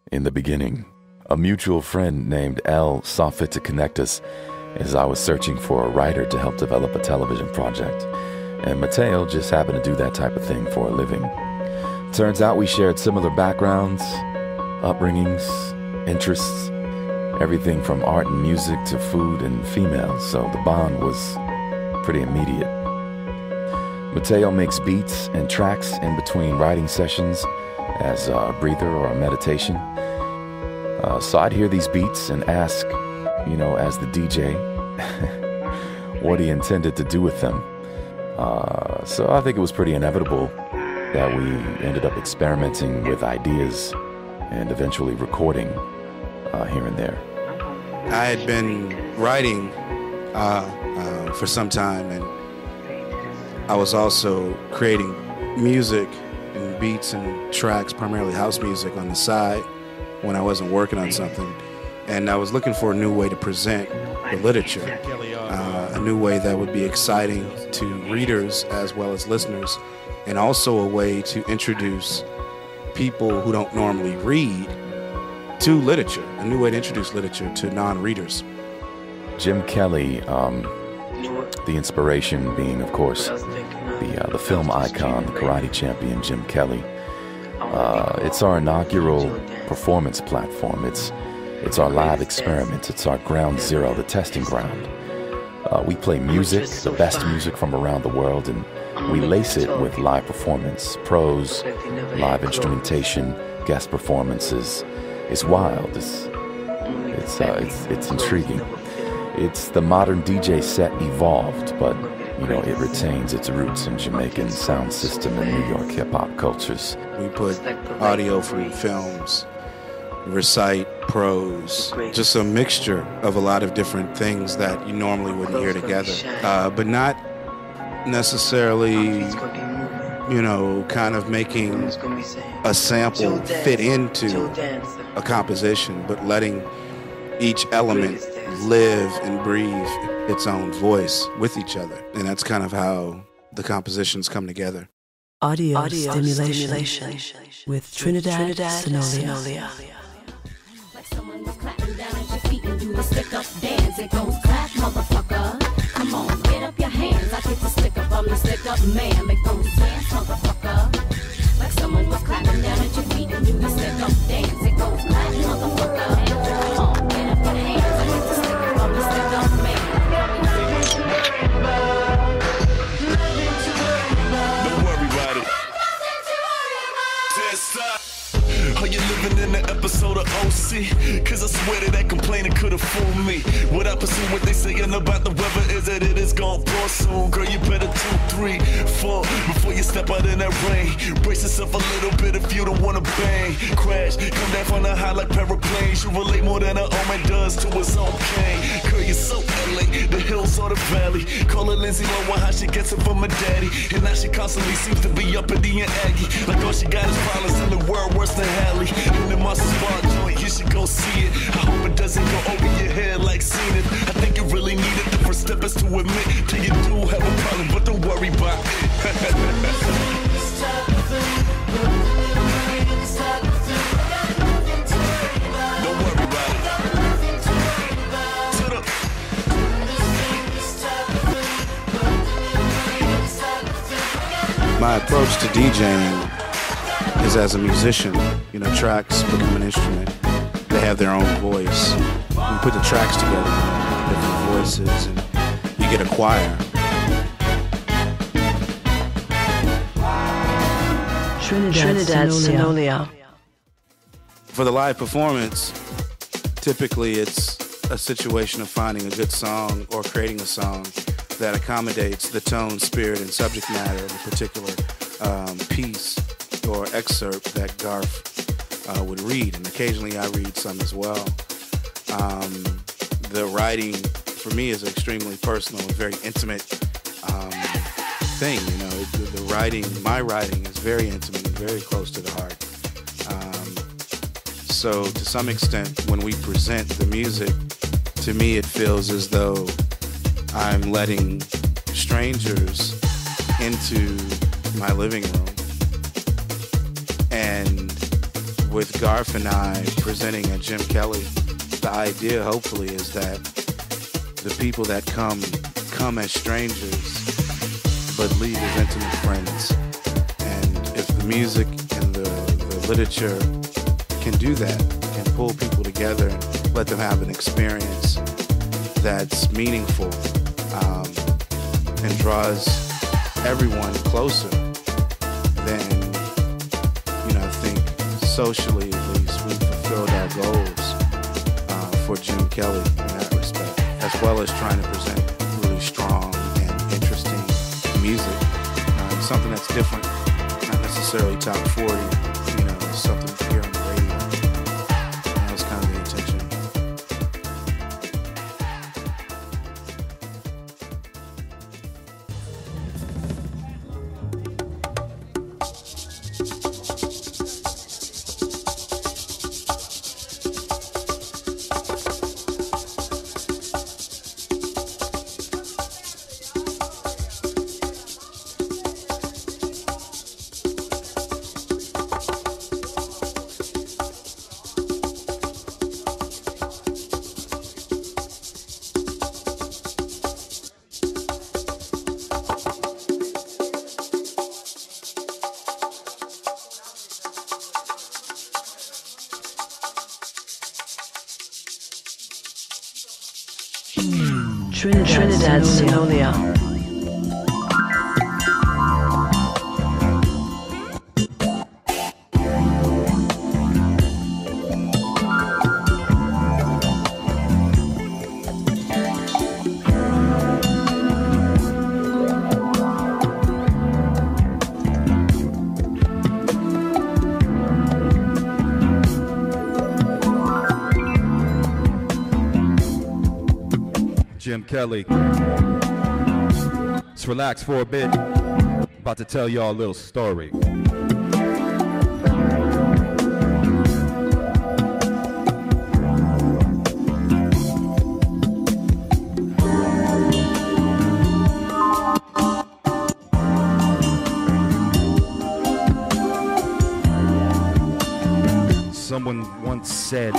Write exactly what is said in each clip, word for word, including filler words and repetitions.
In the beginning, a mutual friend named L saw fit to connect us as I was searching for a writer to help develop a television project, and Mateo just happened to do that type of thing for a living. Turns out we shared similar backgrounds, upbringings, interests, everything from art and music to food and females, so the bond was pretty immediate. Mateo makes beats and tracks in between writing sessions as a breather or a meditation. Uh, so I'd hear these beats and ask, you know, as the D J, what he intended to do with them. Uh, so I think it was pretty inevitable that we ended up experimenting with ideas and eventually recording uh, here and there. I had been writing uh, uh, for some time, and I was also creating music and beats and tracks, primarily house music, on the side when I wasn't working on something. And I was looking for a new way to present the literature, uh, a new way that would be exciting to readers as well as listeners, and also a way to introduce people who don't normally read to literature, a new way to introduce literature to non-readers. Jim Kelly, um, the inspiration being, of course, the, uh, the film icon, the karate champion Jim Kelly. Uh, it's our inaugural performance platform. It's It's our live experiment. It's our ground zero, the testing ground. Uh, we play music, the best music from around the world, and we lace it with live performance, prose, live instrumentation, guest performances. It's wild. It's it's uh, it's, it's intriguing. It's the modern D J set evolved, but you know it retains its roots in Jamaican sound system and New York hip hop cultures. We put audio from films, recite, prose, just a mixture of a lot of different things that you normally wouldn't hear together, uh, but not necessarily, you know, kind of making a sample fit into a composition, but letting each element live and breathe its own voice with each other. And that's kind of how the compositions come together. Audio, Audio stimulation, stimulation with Trinidad, Trinidad Senolia. Someone was clapping down at your feet and do a stick up dance. It goes clap, motherfucker. Come on, get up your hands. I get the stick up, I'm the stick up man. It goes dance, motherfucker. Like someone was clapping down at your feet and do the stick up dance. It goes clap, motherfucker. Come on, get up your hands. I get the stick up, I'm the stick up man. Don't worry about it. Just stop. Are you living in the episode of O C? Cause I swear that that complaining could've fooled me. What I pursue, what they saying about the weather is that it is gonna pour soon. Girl, you better two, three, four before you step out in that rain. Brace yourself a little bit if you don't wanna bang. Crash, come down from the high like paraplanes. You relate more than a omen does to his own pain. Girl, you're so L A, the hills or the valley. Call her Lindsay Lohan, how she gets it from her daddy. And now she constantly seems to be up at the Aggie. Like all she got is problems in the world worse than Hallie. And the muscle bar joint, you should go see it. I hope it doesn't go over your head like seen it. I think you really need it. The first step is to admit that you do have a problem, but don't worry about it. Don't worry about it. To the My approach to DJing is as a musician. You know, tracks become an instrument. They have their own voice. You put the tracks together, different voices, and you get a choir. Trinidad, Trinidad Senolia. For the live performance, typically it's a situation of finding a good song or creating a song that accommodates the tone, spirit, and subject matter of a particular um, piece or excerpt that Garth uh, would read, and occasionally I read some as well. Um, the writing for me is extremely personal, a very intimate um, thing. You know, the, the writing, my writing, is very intimate and very close to the heart. Um, so, to some extent, when we present the music, to me, it feels as though I'm letting strangers into my living room. And with Garth and I presenting at Jim Kelly, the idea hopefully is that the people that come come as strangers but leave as intimate friends. And if the music and the, the literature can do that, can pull people together and let them have an experience that's meaningful um, and draws everyone closer, then, you know, I think socially at least we fulfilled our goals uh, for Jim Kelly in that respect, as well as trying to present really strong and interesting music, uh, something that's different, not necessarily top forty, you know, something you hear on the radio. That was kind of the intention. Trinidad Senolia. Jim Kelly. Let's relax for a bit. About to tell y'all a little story. Someone once said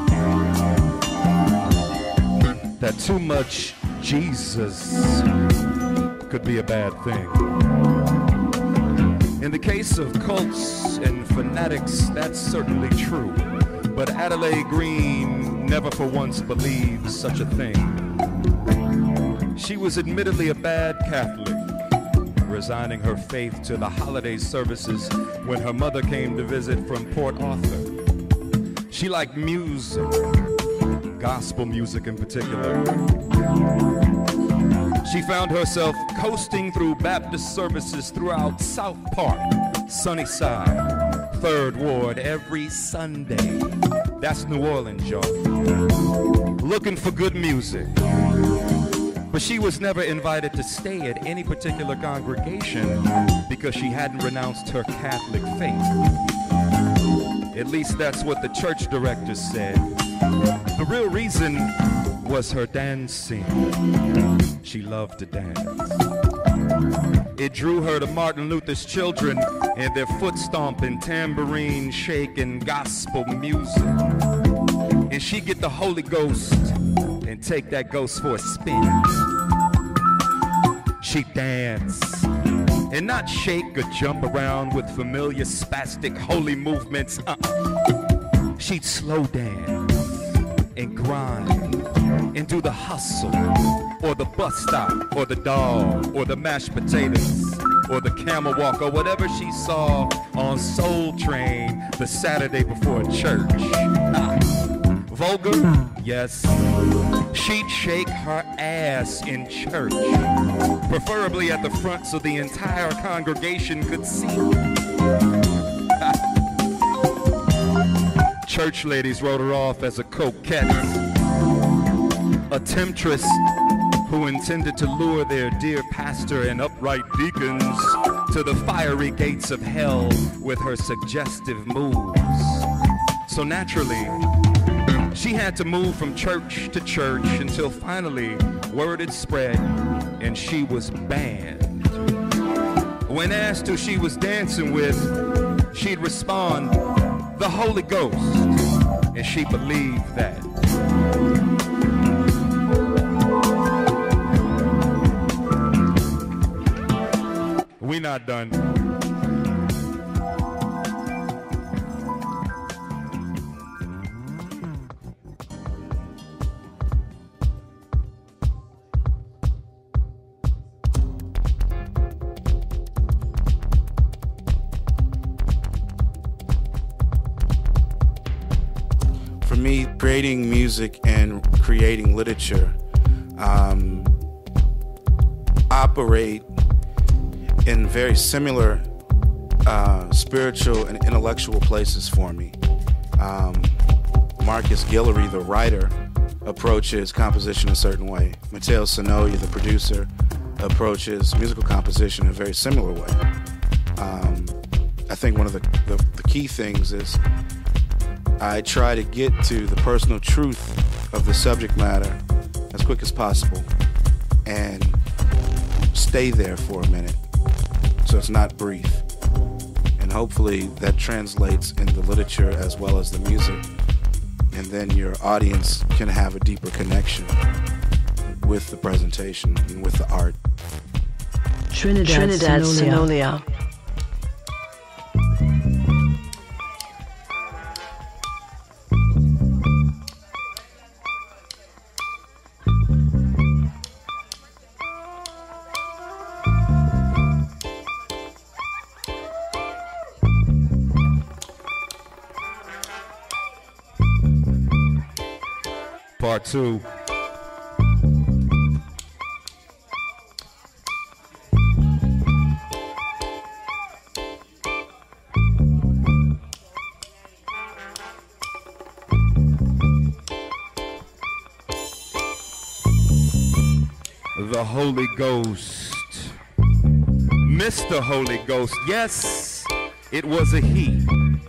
that too much Jesus could be a bad thing. In the case of cults and fanatics, that's certainly true. But Adelaide Green never for once believed such a thing. She was admittedly a bad Catholic, resigning her faith to the holiday services when her mother came to visit from Port Arthur. She liked music, gospel music in particular. She found herself coasting through Baptist services throughout South Park, Sunnyside, Third Ward every Sunday. That's New Orleans, y'all. Looking for good music. But she was never invited to stay at any particular congregation because she hadn't renounced her Catholic faith. At least that's what the church director said. The real reason was her dancing. She loved to dance. It drew her to Martin Luther's Children and their foot stomping, tambourine shaking gospel music. And she'd get the Holy Ghost and take that ghost for a spin. She'd dance and not shake or jump around with familiar spastic holy movements. Uh-uh. She'd slow dance and grind and do the hustle or the bus stop or the dog or the mashed potatoes or the camel walk or whatever she saw on Soul Train the Saturday before church. Ah. Vulgar? Yes. She'd shake her ass in church, preferably at the front so the entire congregation could see. Church ladies wrote her off as a coquette, a temptress who intended to lure their dear pastor and upright deacons to the fiery gates of hell with her suggestive moves. So naturally, she had to move from church to church until finally word had spread and she was banned. When asked who she was dancing with, she'd respond, the Holy Ghost. And she believed that. We not done. For me, creating music and creating literature um, operate in very similar uh, spiritual and intellectual places for me. Um, Marcus Guillory, the writer, approaches composition a certain way. Mateo Senolia, the producer, approaches musical composition in a very similar way. Um, I think one of the, the, the key things is I try to get to the personal truth of the subject matter as quick as possible and stay there for a minute so it's not brief. And hopefully that translates in the literature as well as the music. And then your audience can have a deeper connection with the presentation and with the art. Trinidad, Trinidad Senolia. Senolia. Part two. The Holy Ghost. Mister Holy Ghost. Yes, it was a he.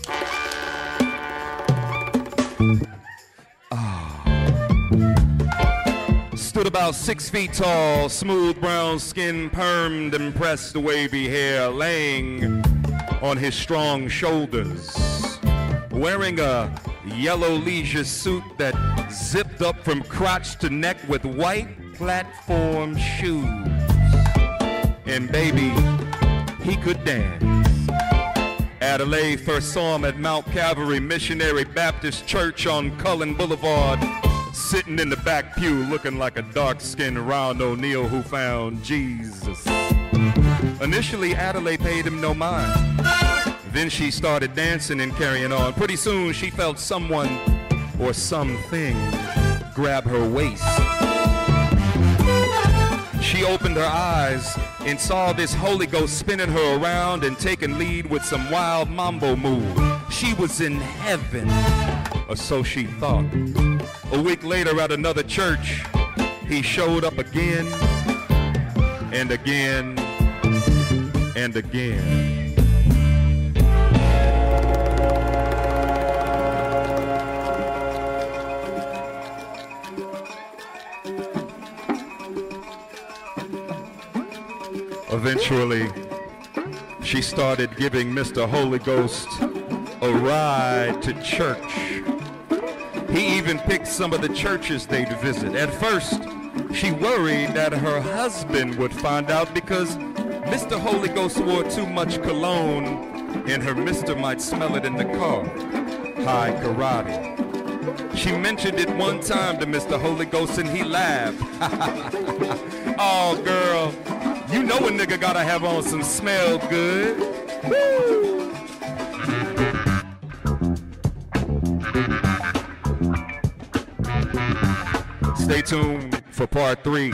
Stood about six feet tall, smooth brown skin, permed and pressed wavy hair, laying on his strong shoulders, wearing a yellow leisure suit that zipped up from crotch to neck with white platform shoes. And baby, he could dance. Adelaide first saw him at Mount Calvary Missionary Baptist Church on Cullen Boulevard, sitting in the back pew looking like a dark-skinned Ron O'Neal who found Jesus. Initially, Adelaide paid him no mind. Then she started dancing and carrying on. Pretty soon, she felt someone or something grab her waist. She opened her eyes and saw this Holy Ghost spinning her around and taking lead with some wild mambo move. She was in heaven, or so she thought. A week later at another church, he showed up again and again and again. Eventually, she started giving Mister Holy Ghost a ride to church. He even picked some of the churches they'd visit. At first, she worried that her husband would find out because Mister Holy Ghost wore too much cologne and her mister might smell it in the car. High karate. She mentioned it one time to Mister Holy Ghost and he laughed. Oh, girl, you know a nigga gotta have on some smell good. Woo! Stay tuned for part three.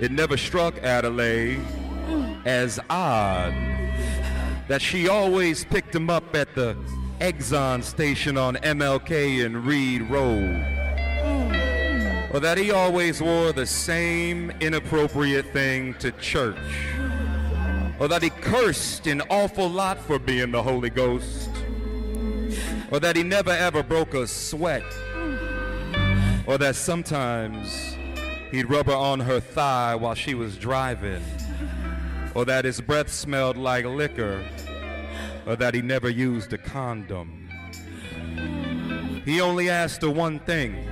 It never struck Adelaide as odd that she always picked him up at the Exxon station on M L K and Reed Road, or that he always wore the same inappropriate thing to church, or that he cursed an awful lot for being the Holy Ghost, or that he never ever broke a sweat, or that sometimes he'd rub her on her thigh while she was driving, or that his breath smelled like liquor, or that he never used a condom. He only asked her one thing: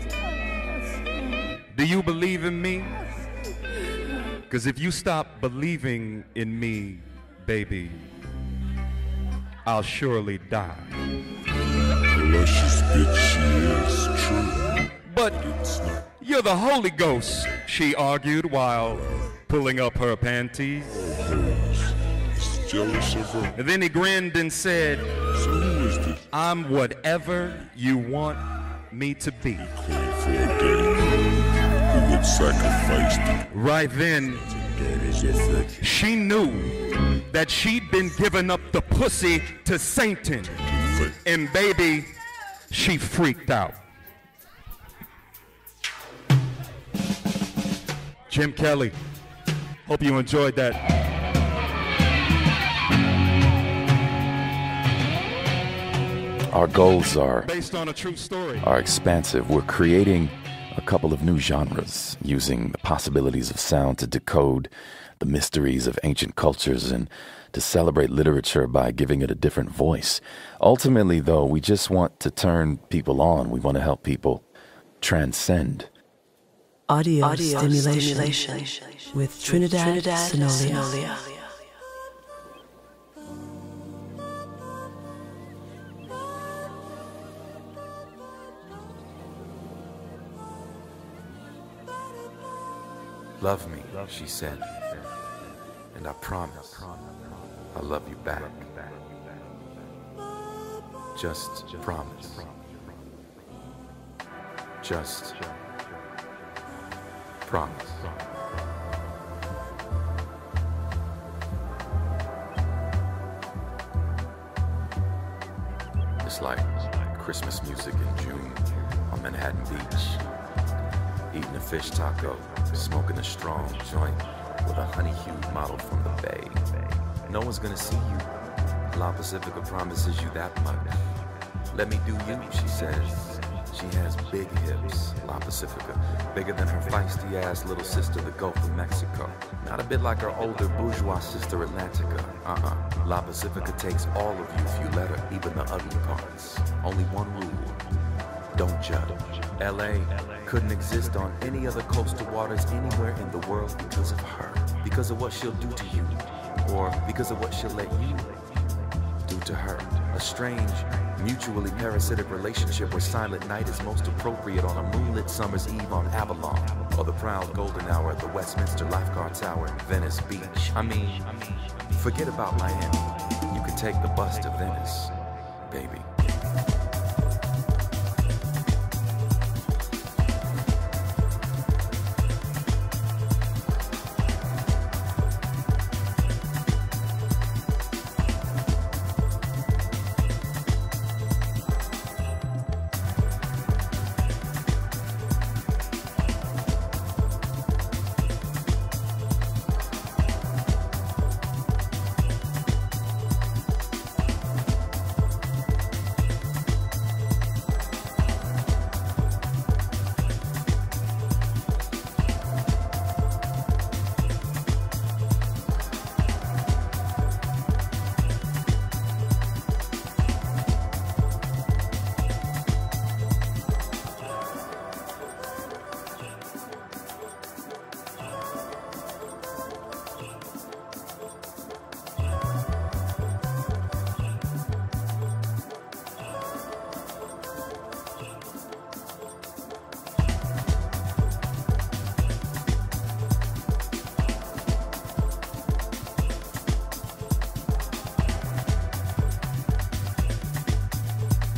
do you believe in me? Because if you stop believing in me, baby, I'll surely die. Luscious bitch, she is true. But you're the Holy Ghost, she argued while pulling up her panties. Jealous of her. And then he grinned and said, So who is this? I'm whatever you want me to be. Queen for a daddy who would sacrifice the Right then, daughters of her. she knew that she'd been giving up the pussy to Satan. And baby, she freaked out. Jim Kelly, hope you enjoyed that. Our goals are Based on a true story. are expansive. We're creating a couple of new genres, using the possibilities of sound to decode the mysteries of ancient cultures and to celebrate literature by giving it a different voice. Ultimately, though, we just want to turn people on. We want to help people transcend. Audio, Audio stimulation, stimulation with Trinidad, Trinidad Senolia. Senolia. Love me, she said, and I promise I'll love you back. Just promise. Just promise. It's like Christmas music in June on Manhattan Beach. Eating a fish taco, smoking a strong joint with a honey-hued model from the Bay. No one's gonna see you. La Pacifica promises you that much. Let me do you, she says. She has big hips, La Pacifica, bigger than her feisty-ass little sister, the Gulf of Mexico. Not a bit like her older bourgeois sister, Atlantica. Uh-uh. La Pacifica takes all of you if you let her, even the ugly parts. Only one rule: don't judge. L A couldn't exist on any other coastal waters anywhere in the world because of her. Because of what she'll do to you, or because of what she'll let you do to her. A strange, mutually parasitic relationship where silent night is most appropriate on a moonlit summer's eve on Avalon, or the proud golden hour at the Westminster Lifeguard Tower in Venice Beach. I mean, forget about Miami. You can take the bus to Venice, baby.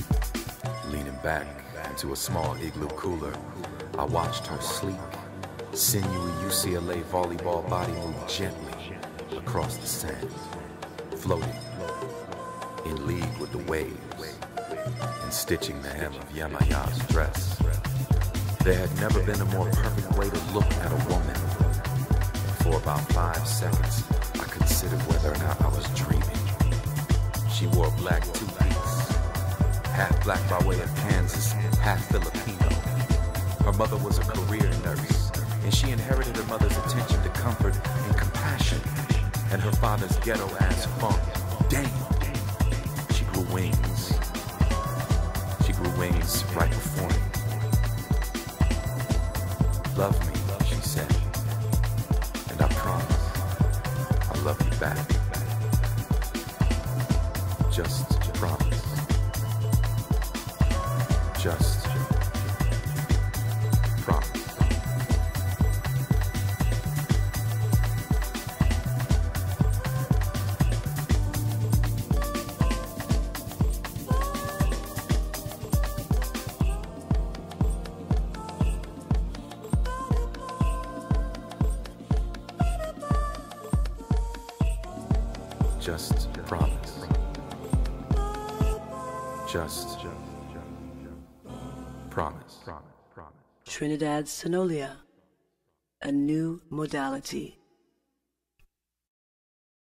Back into a small igloo cooler, I watched her sleek, Sinewy U C L A volleyball body moved gently across the sand, floating in league with the waves, and stitching the hem of Yemaya's dress. There had never been a more perfect way to look at a woman. And for about five seconds, I considered whether or not I was dreaming. She wore a black two-piece, half black by way of Kansas, half Filipino. Her mother was a career nurse, and she inherited her mother's attention to comfort and compassion, and her father's ghetto-ass funk. Damn! She grew wings. She grew wings right before me. Love me, she said, and I promise I'll love you back. Just promise. Just promise. Just promise. Just promise. Trinidad Senolia, a new modality.